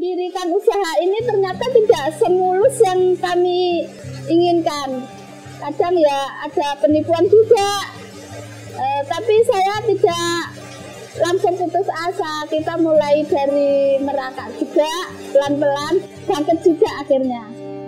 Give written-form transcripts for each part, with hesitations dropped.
Mendirikan usaha ini ternyata tidak semulus yang kami inginkan. Kadang ya ada penipuan juga, tapi saya tidak langsung putus asa. Kita mulai dari merangkak juga, pelan-pelan, bangkit juga akhirnya.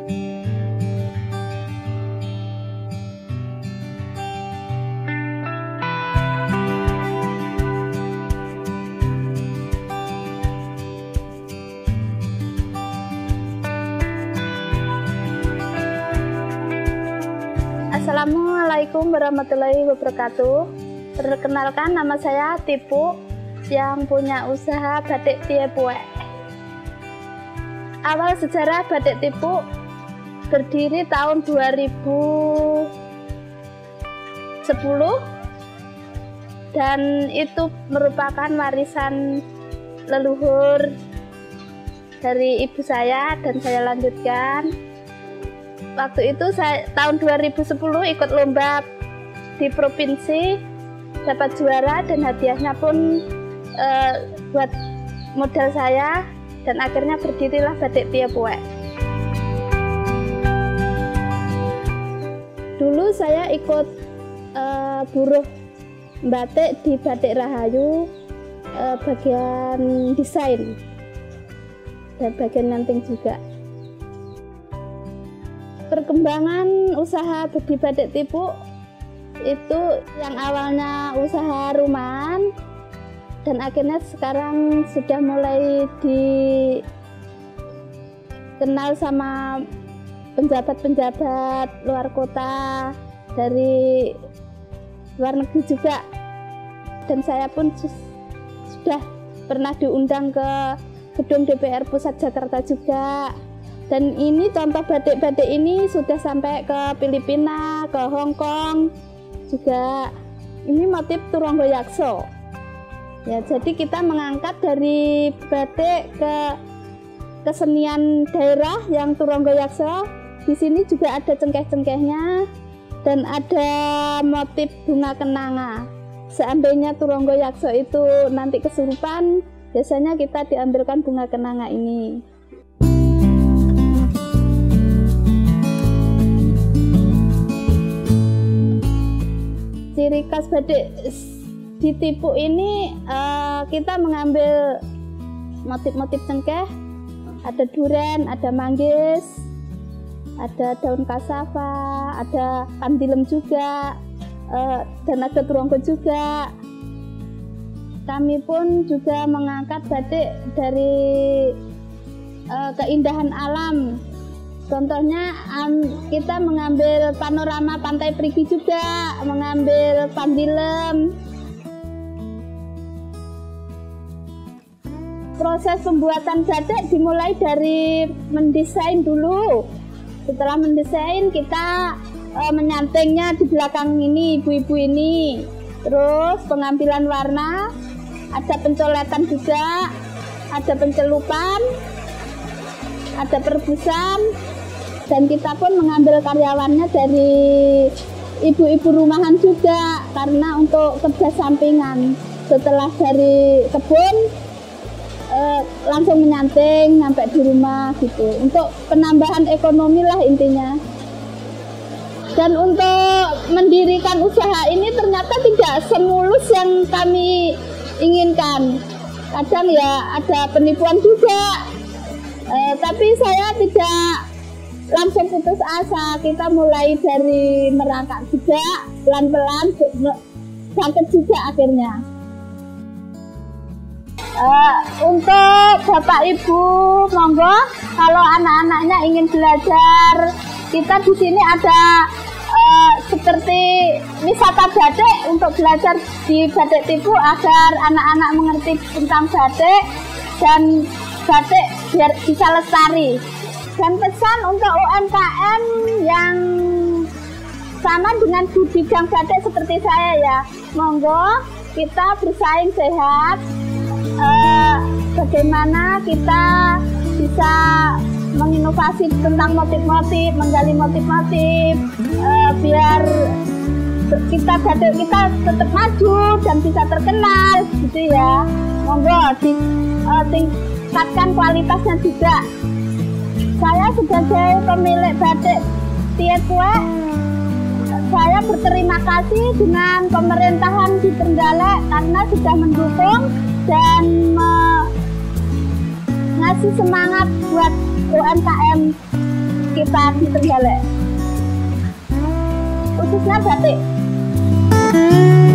Assalamualaikum warahmatullahi wabarakatuh. Perkenalkan, nama saya Tipu yang punya usaha batik Tiepue. Awal sejarah batik Tipu berdiri tahun 2010 dan itu merupakan warisan leluhur dari ibu saya dan saya lanjutkan. Waktu itu saya tahun 2010 ikut lomba di provinsi, dapat juara dan hadiahnya pun buat modal saya, dan akhirnya berdirilah batik Tiepue. Dulu saya ikut buruh batik di Batik Rahayu, bagian desain dan bagian nanting juga. Perkembangan usaha di batik Tipu itu yang awalnya usaha rumahan dan akhirnya sekarang sudah mulai dikenal sama penjabat-penjabat luar kota, dari luar negeri juga, dan saya pun sudah pernah diundang ke gedung DPR Pusat Jakarta juga. Dan ini contoh batik-batik ini sudah sampai ke Filipina, ke Hong Kong juga. Ini motif Turonggo Yakso. Ya, jadi kita mengangkat dari batik ke kesenian daerah yang Turonggo Yakso. Di sini juga ada cengkeh-cengkehnya dan ada motif bunga kenanga. Seandainya Turonggo Yakso itu nanti kesurupan, biasanya kita diambilkan bunga kenanga ini. Ciri khas batik di Tipu ini kita mengambil motif-motif cengkeh, ada duren, ada manggis, ada daun kasava, ada pandilem juga, dan ada turonggo juga. Kami pun juga mengangkat batik dari keindahan alam. Contohnya kita mengambil panorama Pantai Perigi juga, mengambil pandilem. Proses pembuatan batik dimulai dari mendesain dulu. Setelah mendesain, kita menyantingnya di belakang ini, ibu-ibu ini. Terus pengambilan warna, ada pencoletan juga, ada pencelupan, ada perebusan. Dan kita pun mengambil karyawannya dari ibu-ibu rumahan juga, karena untuk kerja sampingan. Setelah dari kebun langsung menyanting sampai di rumah gitu, untuk penambahan ekonomi lah intinya. Dan untuk mendirikan usaha ini ternyata tidak semulus yang kami inginkan. Kadang ya ada penipuan juga, tapi saya tidak langsung putus asa. Kita mulai dari merangkak juga, pelan-pelan, bangkit juga akhirnya. Untuk Bapak Ibu, monggo kalau anak-anaknya ingin belajar, kita di sini ada seperti wisata batik untuk belajar di Batik Tipu agar anak-anak mengerti tentang batik dan batik biar bisa lestari. Dan pesan untuk UMKM yang sama dengan di bidang batik seperti saya ya, monggo kita bersaing sehat. Bagaimana kita bisa menginovasi tentang motif-motif, menggali motif-motif, biar kita batik kita tetap maju dan bisa terkenal gitu ya. Monggo meningkatkan kualitasnya juga. Saya sebagai pemilik batik Tiekue, saya berterima kasih dengan pemerintahan di Trenggalek karena sudah mendukung dan ngasih semangat buat UMKM kita di Trenggalek, khususnya batik.